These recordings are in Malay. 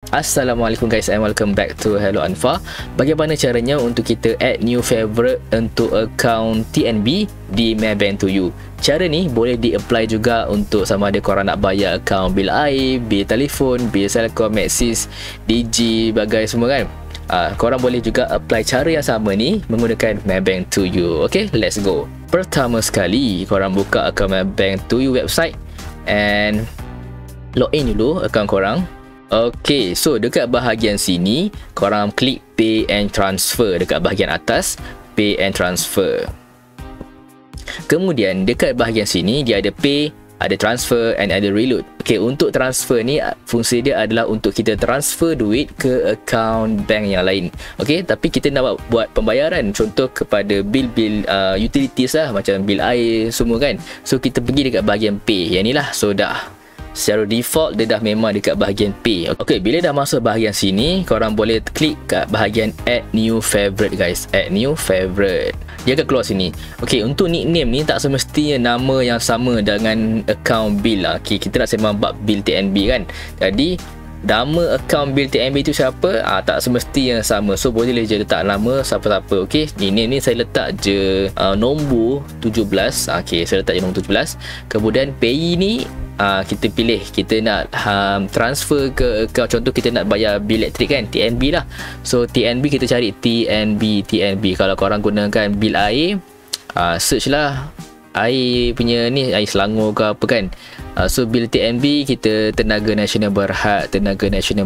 Assalamualaikum guys and welcome back to Hello Anfa. Bagaimana caranya untuk kita add new favorite untuk account TNB di Maybank to You? Cara ni boleh di-apply juga untuk sama ada korang nak bayar account bil air, bil telefon, bil Celcom, Maxis, Digi, bagai semua kan. Korang boleh juga apply cara yang sama ni menggunakan Maybank to You. Okay, let's go. Pertama sekali, korang buka account Maybank to You website and login dulu account korang. Ok, so dekat bahagian sini korang klik Pay and Transfer dekat bahagian atas, Pay and Transfer. Kemudian dekat bahagian sini dia ada Pay, ada Transfer and ada Reload. Ok, untuk transfer ni fungsi dia adalah untuk kita transfer duit ke akaun bank yang lain. Ok, tapi kita nak buat pembayaran contoh kepada bil-bil utilities lah, macam bil air semua kan. So kita pergi dekat bahagian Pay, yang ni lah. So dah secara default dia dah memang dekat bahagian Pay. Ok, bila dah masuk bahagian sini, korang boleh klik kat bahagian Add New Favorite guys. Add New Favorite, dia akan keluar sini. Ok, untuk nickname ni tak semestinya nama yang sama dengan account bill lah. Ok, kita nak sembang bab bil TNB kan. Jadi nama account bil TNB tu siapa? Tak semestinya sama. So boleh je letak nama siapa-siapa. Ok, nickname ni saya letak je nombor 17. Ok, saya letak je nombor 17. Kemudian pay ni kita pilih kita nak transfer ke account, contoh kita nak bayar bil elektrik kan, TNB lah. So TNB kita cari TNB. Kalau korang gunakan bil air, search lah air punya ni, air Selangor ke apa kan. So bil TNB kita Tenaga Nasional Berhad, Tenaga Nasional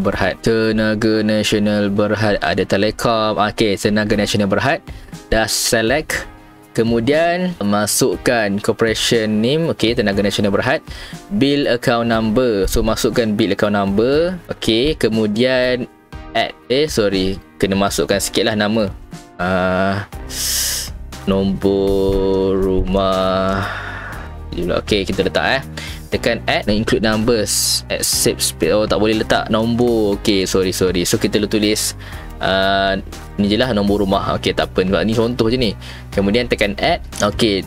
Berhad ada Telekom. Ok, Tenaga Nasional Berhad dah select. Kemudian masukkan corporation name. Ok, Tenaga Nasional Berhad. Bill account number, so masukkan bill account number. Ok, kemudian add, kena masukkan sikit lah nama, nombor rumah. Ok, kita letak tekan add dan include numbers, accept space. Tak boleh letak nombor. Ok, sorry. So kita tulis ni je lah nombor rumah. Ok, tak apa, sebab ni contoh je ni. Kemudian tekan add. Ok,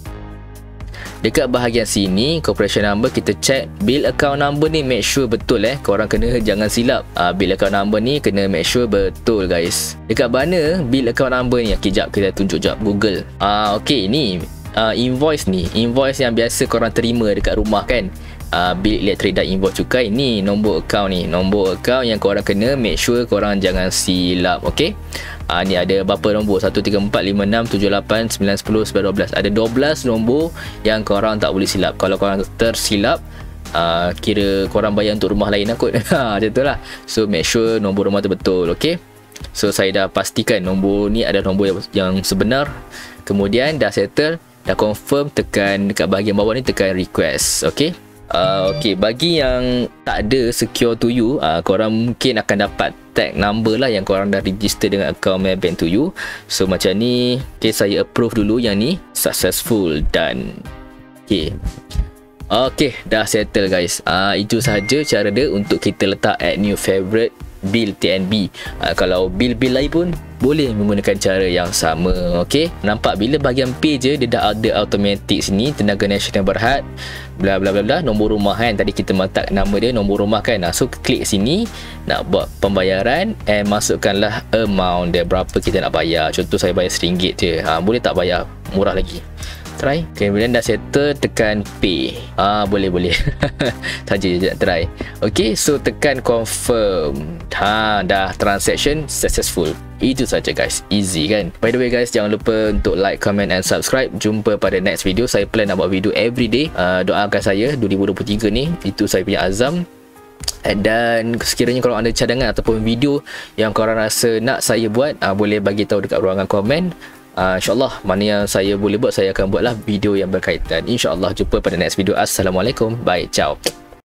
dekat bahagian sini corporation number kita check bill account number ni, make sure betul korang kena jangan silap. Bill account number ni kena make sure betul guys. Dekat mana bill account number ni? Kejap kita tunjuk jap Google. Ok, ni invoice ni, invoice yang biasa korang terima dekat rumah kan. Bil elektrik dan invoice cukai, ni nombor account ni, nombor account yang korang kena make sure korang jangan silap. Ok, ni ada berapa nombor? 1, 3, 4, 5, 6, 7, 8, 9, 10, 11, 12. Ada 12 nombor yang korang tak boleh silap. Kalau korang tersilap, kira korang bayar untuk rumah lain lah kot. Macam tu lah. So make sure nombor rumah tu betul. Ok, so saya dah pastikan nombor ni adalah nombor yang sebenar. Kemudian dah settle, dah confirm, tekan dekat bahagian bawah ni tekan request. Ok, ok, bagi yang tak ada secure to you, korang mungkin akan dapat tag number lah yang korang dah register dengan account Maybank to You. So macam ni. Ok, saya approve dulu yang ni, successful, done. Ok, ok, dah settle guys. Itu sahaja cara dia untuk kita letak add new favorite bil TNB. Kalau bil-bil lain pun boleh menggunakan cara yang sama. Ok, nampak bila bahagian pay je dia dah ada automatic sini, Tenaga Nasional Berhad bla bla bla bla, nombor rumah kan, tadi kita letak nama dia nombor rumah kan. So klik sini nak buat pembayaran and masukkanlah amount dia, berapa kita nak bayar. Contoh saya bayar RM1 je. Boleh tak bayar murah lagi? Try. Kemudian dah settle, tekan pay. Boleh saja je nak try. Ok, so tekan confirm. Dah transaction successful. Itu saja guys, easy kan. By the way guys, jangan lupa untuk like, comment and subscribe. Jumpa pada next video. Saya plan nak buat video everyday. Doakan saya 2023 ni, itu saya punya azam. Dan sekiranya kalau ada cadangan ataupun video yang korang rasa nak saya buat, boleh bagi tahu dekat ruangan komen. InsyaAllah mana yang saya boleh buat, saya akan buatlah video yang berkaitan. InsyaAllah jumpa pada next video. Assalamualaikum, bye, ciao.